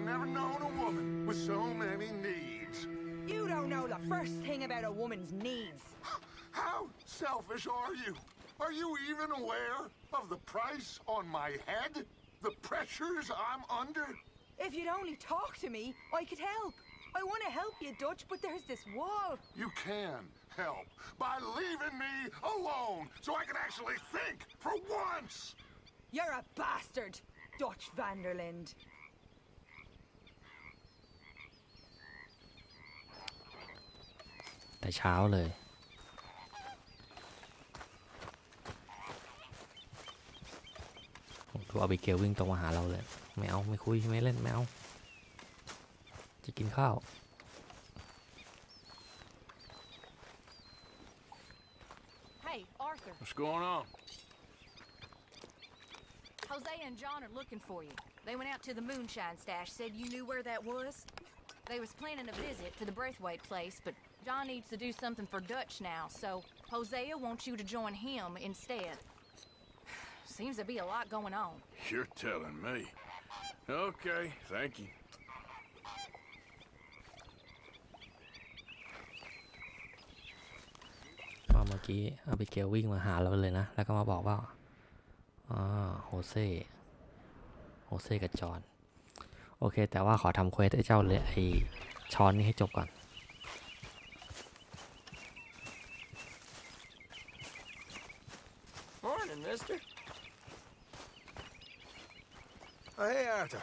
never known a woman with so many needs. You don't know the first thing about a woman's needs. How selfish are you? Are you even aware of the price on my head? The pressures I'm under? If you'd only talk to me, I could help. I want to help you, Dutch, but there's this wall. You can help by leaving me alone so I can actually think for once. You're a bastard, Dutch van der Linde. แต่เช้าเลยดูอาบิเกลวิ่งตรงมาหาเราเลยไม่เอาไม่คุยไม่เล่นไม่เอาจะกินข้าว Hey, Arthur. What's going on? Jose and John are looking for you. They went out to the moonshine stash, said you knew where that was. They was planning a visit to the Braithwaite place, but John needs to do something for Dutch now, so Hosea wants you to join him instead. Seems to be a lot going on. You're telling me. Okay, thank you. เมื่อกี้อาบิเกลวิ่งมาหาเราเลยนะแล้วก็มาบอกว่าโฮเซ่กับจอห์นโอเคแต่ว่าขอทำเควสไอ้เจ้าเลยไอ้ช้อนนี้ให้จบก่อน Morning, mister. Oh, hey, Arthur.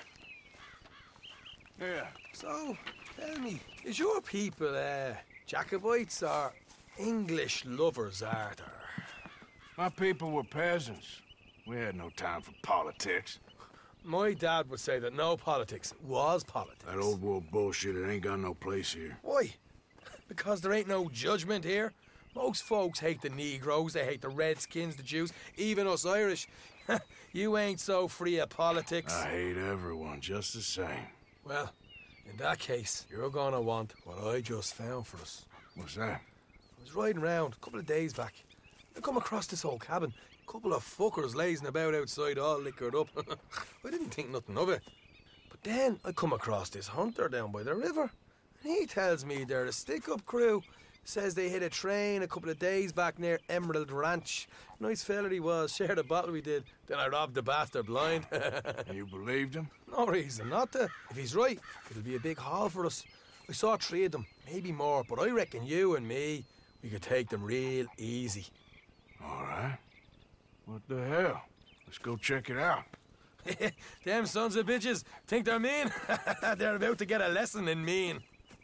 Yeah. So, tell me, is your people, Jacobites or English lovers, Arthur? My people were peasants. We had no time for politics. My dad would say that no politics was politics. That old world bullshit, it ain't got no place here. Why? Because there ain't no judgment here? Most folks hate the Negroes, they hate the Redskins, the Jews, even us Irish. You ain't so free of politics. I hate everyone just the same. Well, in that case, you're gonna want what I just found for us. What's that? I was riding around a couple of days back. I come across this old cabin. A couple of fuckers lazing about outside all liquored up. I didn't think nothing of it. But then I come across this hunter down by the river. And he tells me they're a stick-up crew. Says they hit a train a couple of days back near Emerald Ranch. Nice fella he was, shared a bottle we did. Then I robbed the bastard blind. You believed him? No reason not to. If he's right, it'll be a big haul for us. I saw 3 of them, maybe more, but I reckon you and me, we could take them real easy. All right. What the hell? Let's go check it out. Them sons of bitches think they're mean. They're about to get a lesson in mean.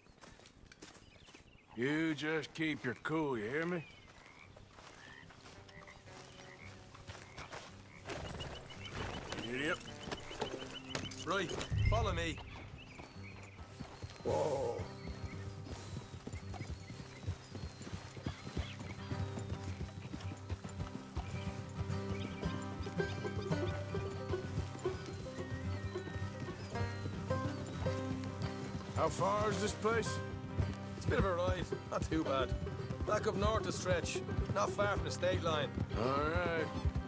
You just keep your cool, you hear me? Yep. Right, follow me. Whoa. How far is this place? It's a bit of a ride, not too bad. Back up north a stretch, not far from the state line. All right.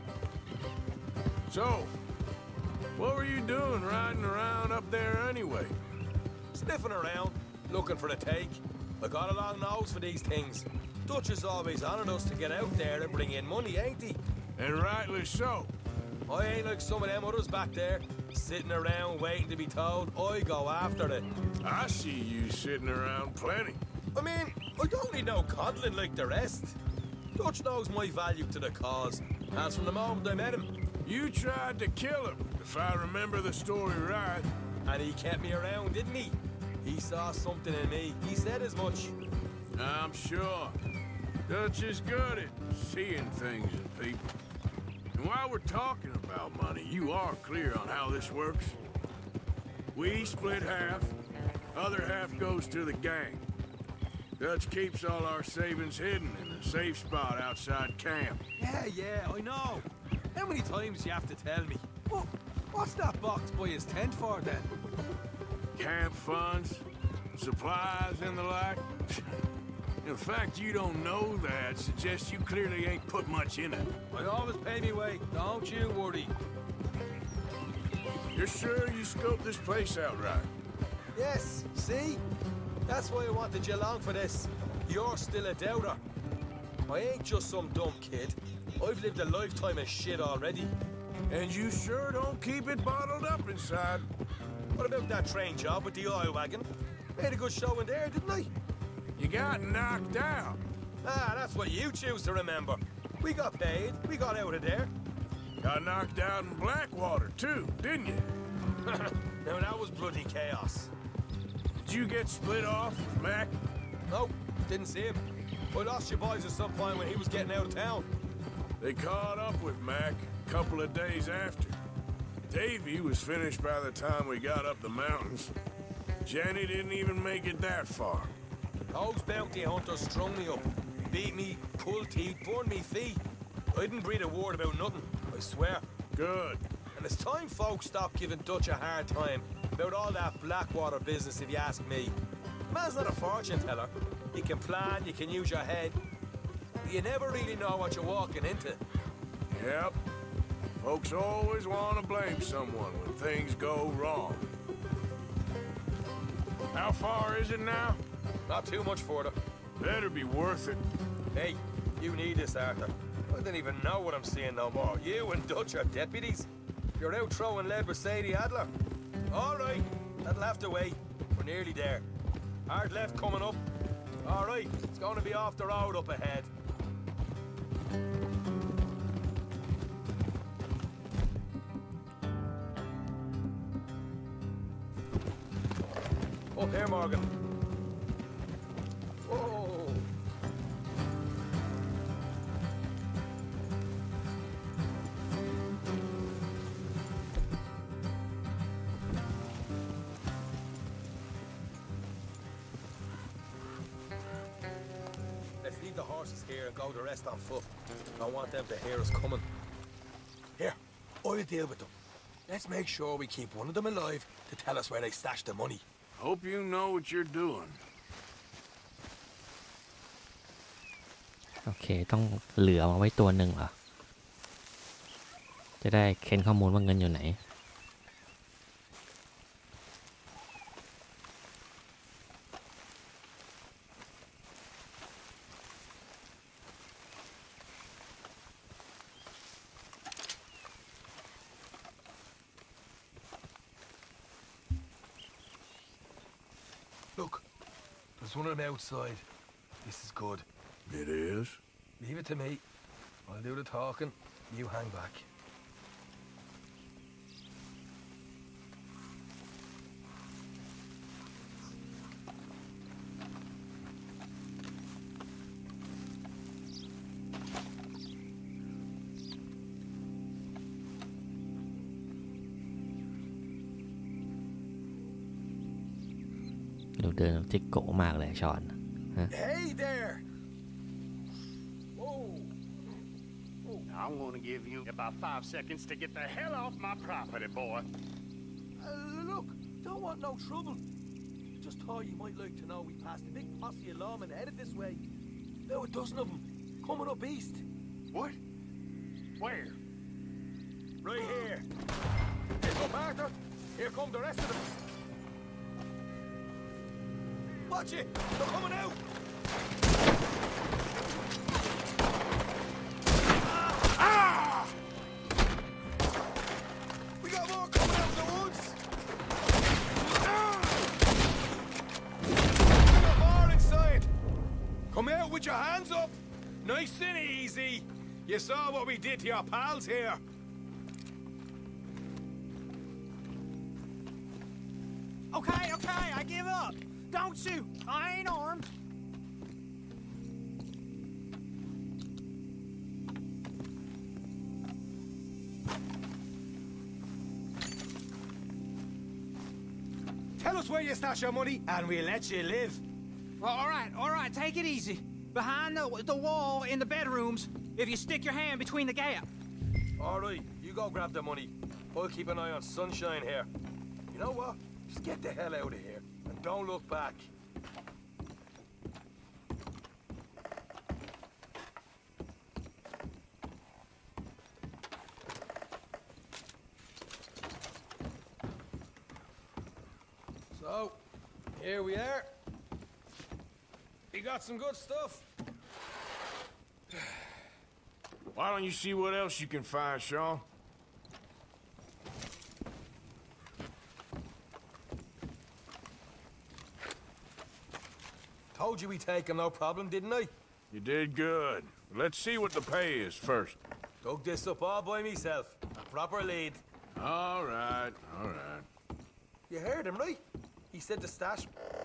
So, what were you doing riding around up there anyway? Sniffing around, looking for the take. I got a long nose for these things. Dutch is always honored us to get out there and bring in money, ain't he? And rightly so. I ain't like some of them others back there, sitting around waiting to be told. I go after it. I see you sitting around plenty. I mean, I don't need no coddling like the rest. Dutch knows my value to the cause, as from the moment I met him. You tried to kill him, if I remember the story right. And he kept me around, didn't he? He saw something in me. He said as much. I'm sure. Dutch is good at seeing things in people. And while we're talking about money, you are clear on how this works? We split half, other half goes to the gang. Dutch keeps all our savings hidden in a safe spot outside camp. Yeah, I know. How many times do you have to tell me? What's that box by his tent for, then? Camp funds, supplies, and the like. The fact you don't know that suggests you clearly ain't put much in it. I always pay me way, don't you worry. You're sure you scoped this place out right? Yes, see? That's why I wanted you along for this. You're still a doubter. I ain't just some dumb kid. I've lived a lifetime of shit already. And you sure don't keep it bottled up inside. What about that train job with the oil wagon? Made a good show in there, didn't I? You got knocked out. Ah, that's what you choose to remember. We got paid. We got out of there. Got knocked out in Blackwater, too, didn't you? Now, that was bloody chaos. Did you get split off with Mac? No, didn't see him. I lost your boys at some point when he was getting out of town. They caught up with Mac a couple of days after. Davy was finished by the time we got up the mountains. Jenny didn't even make it that far. Those bounty hunters strung me up. Beat me, pulled teeth, burned me feet. I didn't breathe a word about nothing, I swear. Good. And it's time folks stopped giving Dutch a hard time about all that Blackwater business, if you ask me. Man's not a fortune teller. You can plan, you can use your head. But you never really know what you're walking into. Yep. Folks always want to blame someone when things go wrong. How far is it now? Not too much further. Better be worth it. Hey, you need this, Arthur. I don't even know what I'm seeing no more. You and Dutch are deputies. You're out throwing lead with Sadie Adler. All right, that'll have to wait. We're nearly there. Hard left coming up. All right, it's going to be off the road up ahead. Up here, Morgan. Whoa. Let's leave the horses here and go the rest on foot. Don't want them to hear us coming. Here, I'll deal with them. Let's make sure we keep one of them alive to tell us where they stashed the money. Hope you know what you're doing. โอเคต้องเหลือมาไว้ตัวหนึ่งเหรอจะได้เค้นข้อมูลว่าเงินอยู่ไหน Look, there's one on the outside. This is good. It is? Leave it to me. I'll do the talking. You hang back. ดูเดินจิกโกะมากเลยชอน Hey there! Whoa! I'm gonna give you about 5 seconds to get the hell off my property, boy. Look, don't want no trouble. Just thought you might like to know we passed a big posse of lawmen headed this way. About a dozen of them, coming up east. What? Where? Right here. Here's up, Arthur. Here come the rest of them. Watch it! They're coming out! Ah! We got more coming out of the woods! Ah! We got more inside! Come out with your hands up! Nice and easy! You saw what we did to your pals here! Okay, I give up. Don't shoot. I ain't armed. Tell us where you stash your money, and we'll let you live. All right. Take it easy. Behind the wall in the bedrooms, if you stick your hand between the gap. All right, you go grab the money. I'll keep an eye on Sunshine here. You know what? Just get the hell out of here, and don't look back. So, Here we are. You got some good stuff. Why don't you see what else you can find, Sean? Told you we'd take him, no problem, didn't I? You did good. Let's see what the pay is first. Dug this up all by myself. A proper lead. All right, all right. You heard him, right? He said the stash.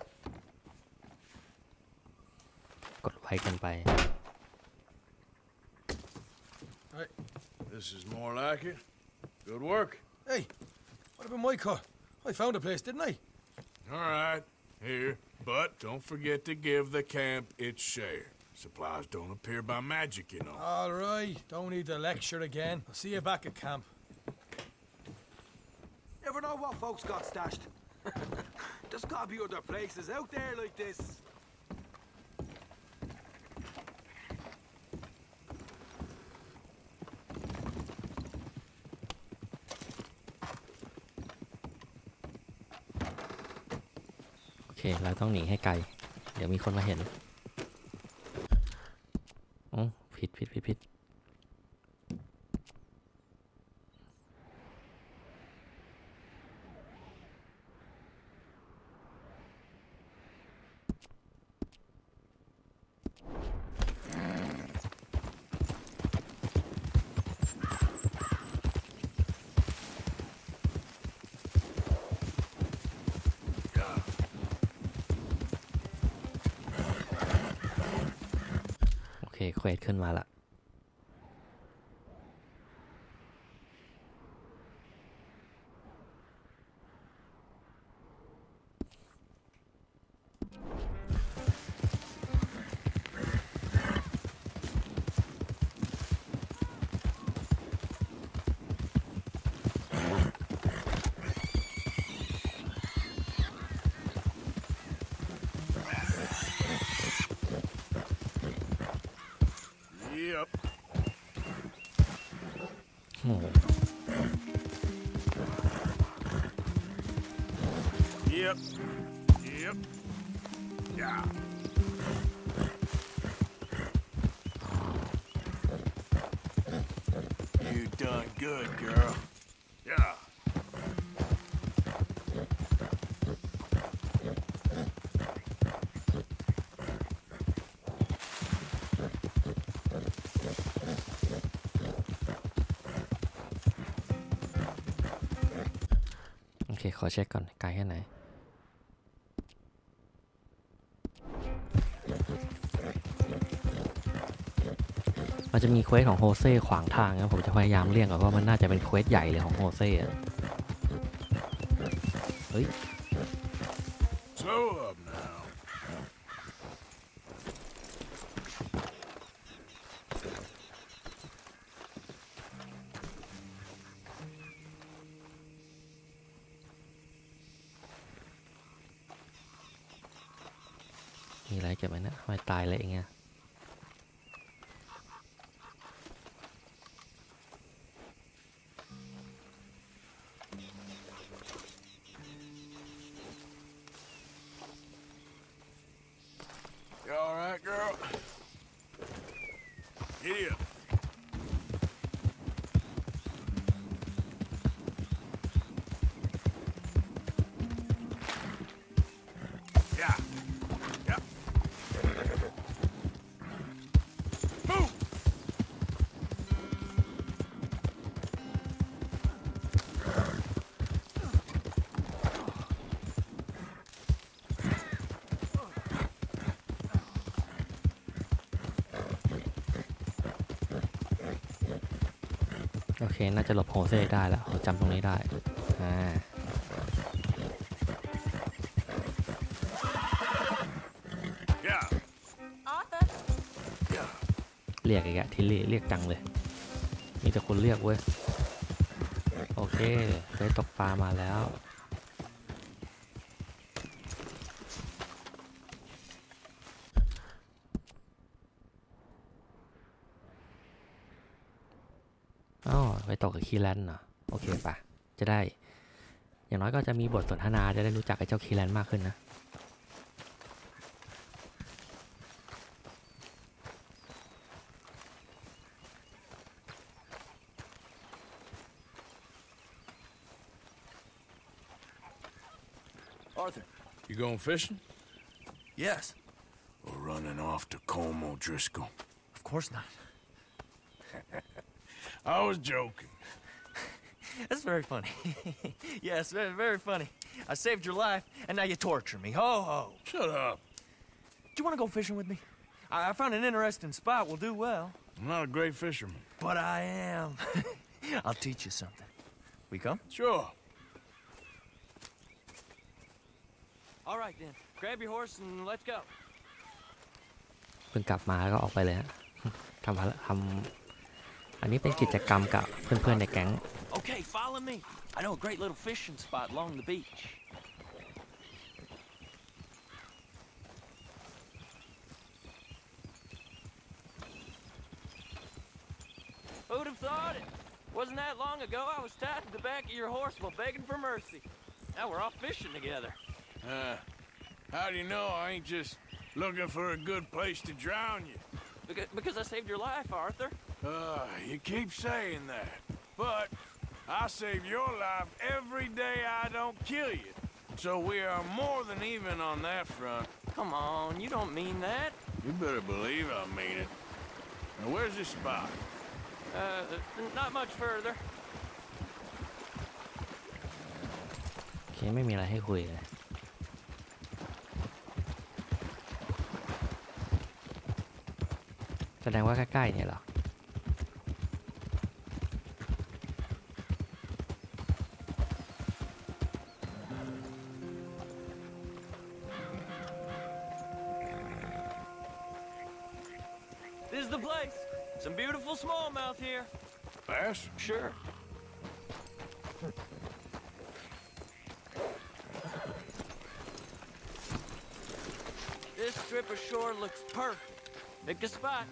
กดไว้กันไป Right. This is more like it. Good work. Hey, what about my cut? I found a place, didn't I? All right, here. But don't forget to give the camp its share. Supplies don't appear by magic, you know. All right. Don't need to lecture again. I'll see you back at camp. Never know what folks got stashed. There's gotta be other places out there like this. โอเคเราต้องหนีให้ไกลเดี๋ยวมีคนมาเห็นอ๋อผิดโอเคเควสขึ้นมาละ Yep. โอ้โห Yep. Yep. Yeah. You done good, girl. Yeah. โอเคขอเช็คก่อนไกลแค่ไหนมันจะมีเควสของโฮเซ่ขวางทางนะผมจะพยายามเลี่ยงก่อนว่ามันน่าจะเป็นเควสใหญ่เลยของโฮเซ่อะเฮ้ย Slow up now. มีอะไรเก็บไว้นะทำไมตายเลยอย่างเงี้ย You all right, girl? Giddy up. Yeah. Yeah. Move. โอเคน่าจะหลบโฮเซ่ได้แล้วจำตรงนี้ได้ Yeah. Arthur. Yeah. เรียกอีกอะที่เรียกจังเลยมีแต่คนเรียกเว้ยโอเคเคยตกปลามาแล้วอ๋อไปตกกับคีแลนเหรอโอเคปะจะได้อย่างน้อยก็จะมีบทสนทนาจะได้รู้จักไอ้เจ้าคีแลนมากขึ้นนะ Arthur. You going fishing? Yes. Or running off to Colm O'Driscoll? Of course not. I was joking. That's very funny. Yes, very, very funny. I saved your life, and now you torture me. Ho, ho. Shut up. Do you want to go fishing with me? I found an interesting spot. We'll do well. I'm not a great fisherman. But I am. I'll teach you something. We come? Sure. All right, then. Grab your horse and let's go. เพิ่งกลับมาแล้วก็ออกไปเลยฮะ อันนี้เป็นกิจกรรมกับเพื่อนๆในแก๊ง Okay, follow me. I know a great little fishing spot along the beach. Who'd have thought it? Wasn't that long ago I was tied to the back of your horse while begging for mercy. Now we're off fishing together. How do you know I ain't just looking for a good place to drown you? Because I saved your life, Arthur. You keep saying that. But I save your life every day I don't kill you. So we are more than even on that front. Come on, you don't mean that. You better believe I mean it. Now where's this spot? Not much further. โอเคไม่มีอะไรให้คุยเลย แสดงว่าใกล้ๆเนี่ยเหรอ This is the place. Some beautiful smallmouth here. Bass? Sure. This strip of shore looks perfect. Pick a spot.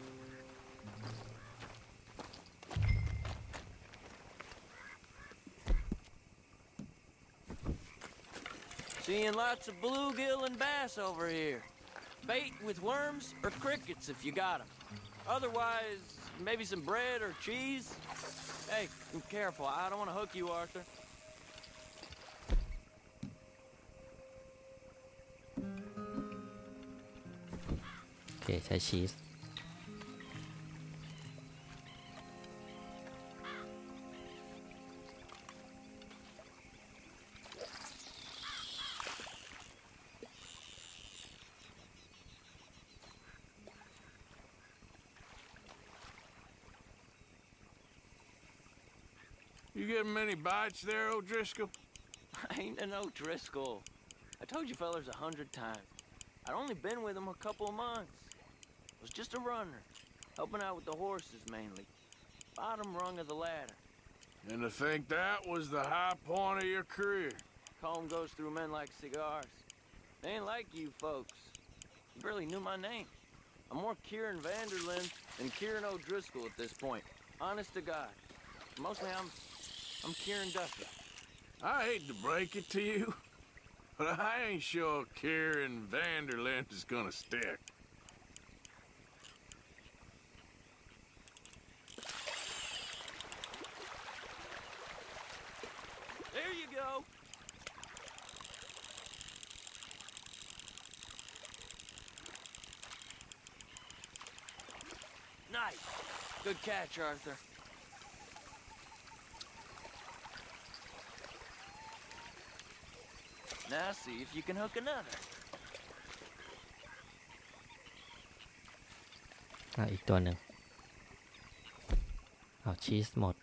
Seeing lots of bluegill and bass over here. Bait with worms or crickets if you got them. Otherwise, maybe some bread or cheese. Hey, be careful. I don't want to hook you, Arthur. โอเคใช้ชีส You getting many bites there, O'Driscoll? I ain't an O'Driscoll. I told you fellas 100 times. I'd only been with him a couple of months. Was just a runner, helping out with the horses mainly. Bottom rung of the ladder. And to think that was the high point of your career. Colm goes through men like cigars. They ain't like you folks. You barely knew my name. I'm more Kieran Vanderlyn than Kieran O'Driscoll at this point. Honest to God. Mostly I'm Kieran Duffy. I hate to break it to you, but I ain't sure Kieran Vanderlyn is gonna stick. There you go. Nice. Good catch, Arthur. Now see if you can hook another. อีกตัวหนึ่งเอาชีสหมด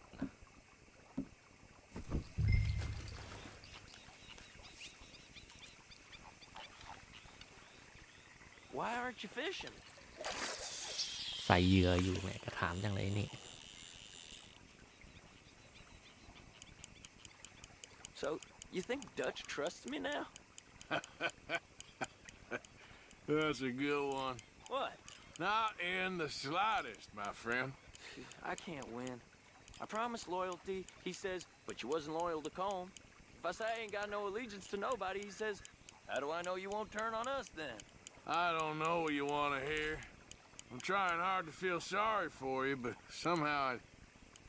Why aren't you fishing? ใส่เหยื่ออยู่แหมกระถามจังเลยนี่ So, you think Dutch trusts me now? That's a good one. What? Not in the slightest, my friend. I can't win. I promised loyalty, he says, but you wasn't loyal to Colm. If I say I ain't got no allegiance to nobody, he says, how do I know you won't turn on us then? I don't know what you want to hear. I'm trying hard to feel sorry for you, but somehow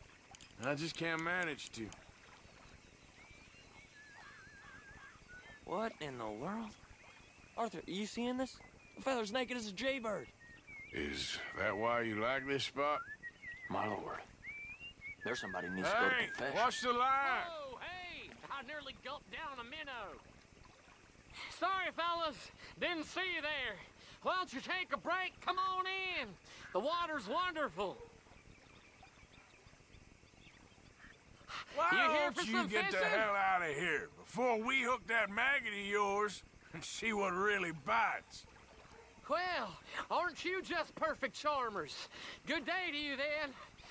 I just can't manage to. What in the world? Arthur, are you seeing this? The feather's naked as a jaybird. Is that why you like this spot? My lord. There's somebody needs to go to Hey, confession. watch the line! Oh, hey! I nearly gulped down a minnow. Sorry, fellas. Didn't see you there. Why don't you take a break? Come on in. The water's wonderful. Why You here don't for you some get the fishing? hell out of here before we hook that maggot of yours and see what really bites? Well, aren't you just perfect charmers? Good day to you, then.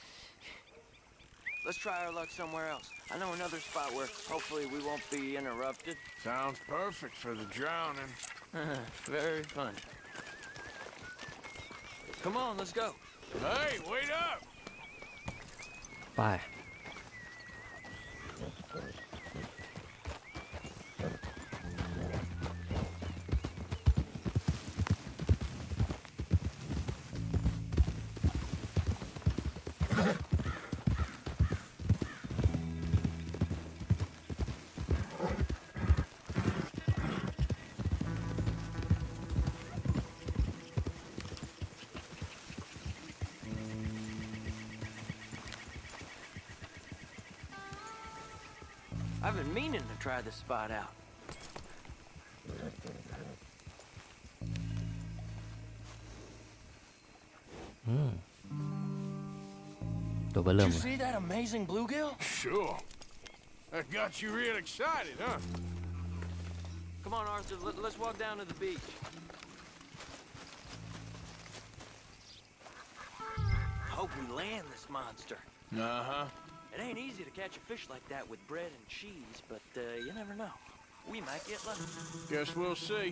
Let's try our luck somewhere else. I know another spot where hopefully we won't be interrupted. Sounds perfect for the drowning. Very fun. Come on, let's go. Hey, wait up! ไป I've been meaning to try this spot out. ตัวเบอร์เริ่ Did ม you เลย see that amazing bluegill? Sure. That got you real excited, huh? Come on, Arthur, let's walk down to the beach. Hope we land this monster. Uh-huh. It ain't easy to catch a fish like that with bread and cheese, but you never know. We might get lucky. Guess we'll see.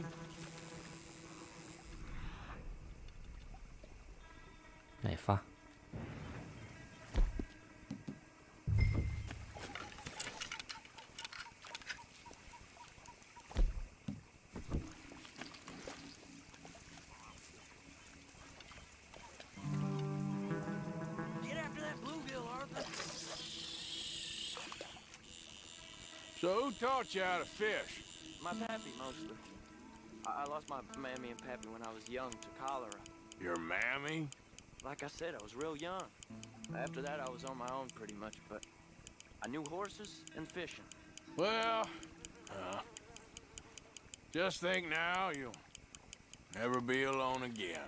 ไหนฟะ Get after that bluegill, Arthur. So who taught you how to fish? My pappy, mostly. I lost my mammy and pappy when I was young to cholera. Your mammy? Like I said, I was real young. After that, I was on my own pretty much, but I knew horses and fishing. Well, just think now you'll never be alone again.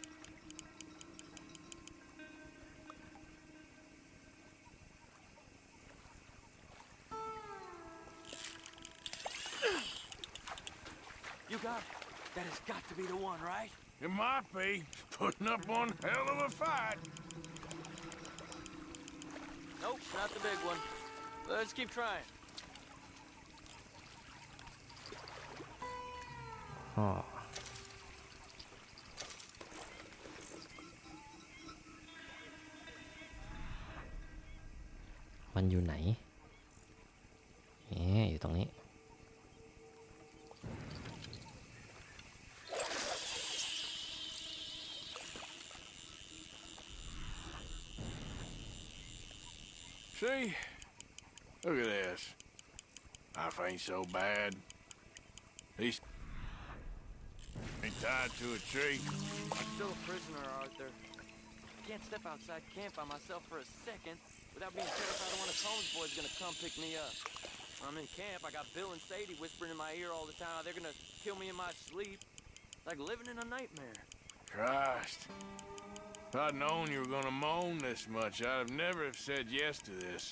You got it. That has got to be the one, right? It might be. Putting up one hell of a fight. Nope, not the big one. Let's keep trying. อ๋อมันอยู่ไหนอยู่ตรงนี้ See? Look at this. Life ain't so bad. He's tied to a tree. I'm still a prisoner, Arthur. I can't step outside camp by myself for a second without being terrified of one of Combs' boys gonna come pick me up. I'm in camp, I got Bill and Sadie whispering in my ear all the time. They're gonna kill me in my sleep. Like living in a nightmare. Christ. If I'd known you were gonna moan this much, I'd have never have said yes to this.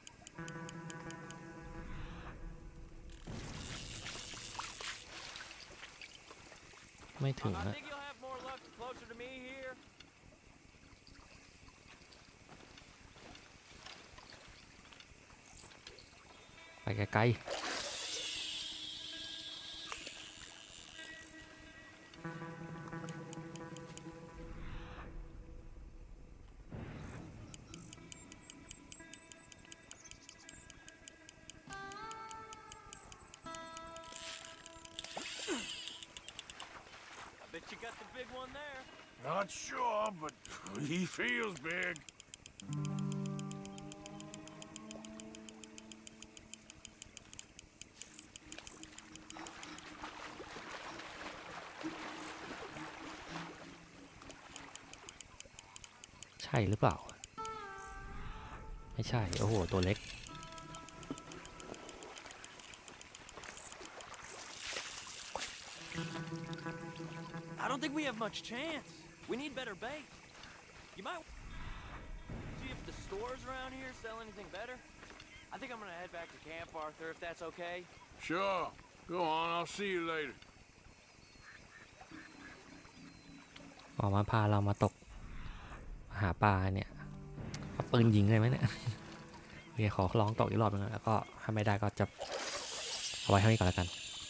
ไม่ถึง I นะ think you'll have more luck closer to me here. ไปไกล I bet you got the big one there. Not sure, but he feels big. ช่หรือเปล่าไม่ใช่โอ้โหตัวเล็ก I don't think we have much chance. We need better bait. You might see if the stores around here sell anything better. I think I'm gonna head back to camp, Arthur, if that's okay. Sure. Go on, I'll see you later. ออกมาพาเรามาตกหาปลาเนี่ยเอาปืนยิงเลยไหมเนี่ยโอเคขอลองตกอีกรอบนึงแล้วก็ถ้าไม่ได้ก็จะเอาไว้เท่านี้ก่อนแล้วกัน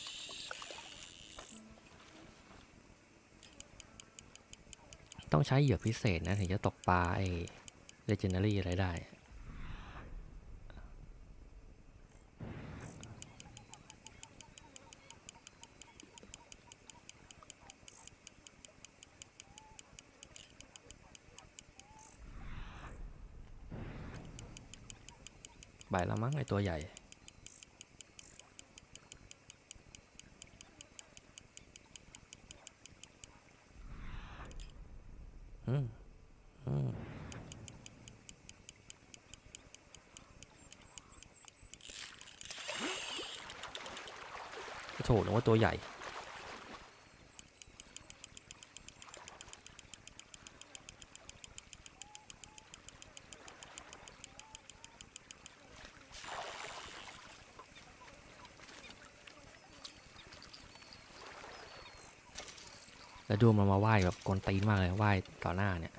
ต้องใช้เหยื่อพิเศษนะถึงจะตกปลาไอ้ legendary อะไรได้ใบละมั้งไอตัวใหญ่โถนึกว่าตัวใหญ่แล้วดูมันมาว่ายแบบกวนตีนมากเลยว่ายต่อหน้าเนี่ย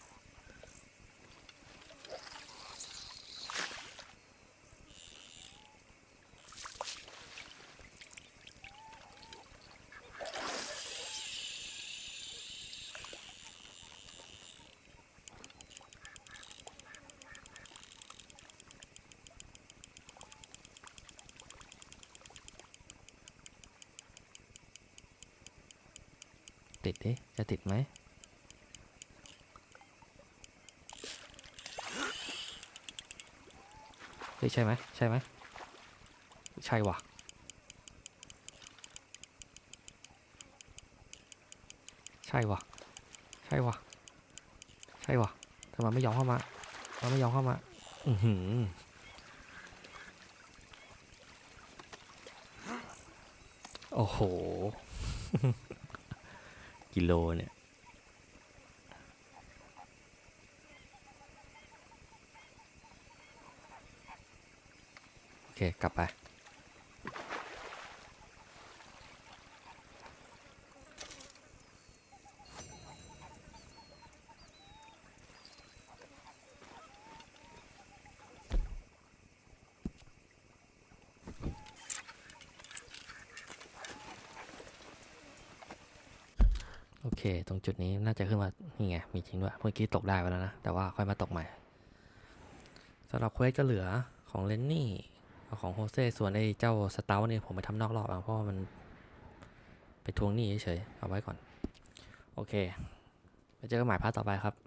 ติดดิจะติดไหมเฮ้ยใช่ไหมใช่ไหมใช่ว่ะใช่ว่ะใช่ว่ะใช่ว่ะแต่มันไม่ยอมเข้ามามันไม่ยอมเข้ามาโอ้โห กิโลเนี่ยโอเคกลับไปโอเคตรงจุดนี้น่าจะขึ้นมานี่ไงมีจริงด้วยเมื่อกี้ตกได้ไปแล้วนะแต่ว่าค่อยมาตกใหม่สำหรับเควสก็เหลือของเลนนี่ของโฮเซ่ส่วนไอ้เจ้าสเตาเนี่ยผมไปทำนอกรอบเพราะมันไปทวงหนี้เฉยๆเอาไว้ก่อนโอเคไปเจอกันใหม่พาร์ทต่อไปครับ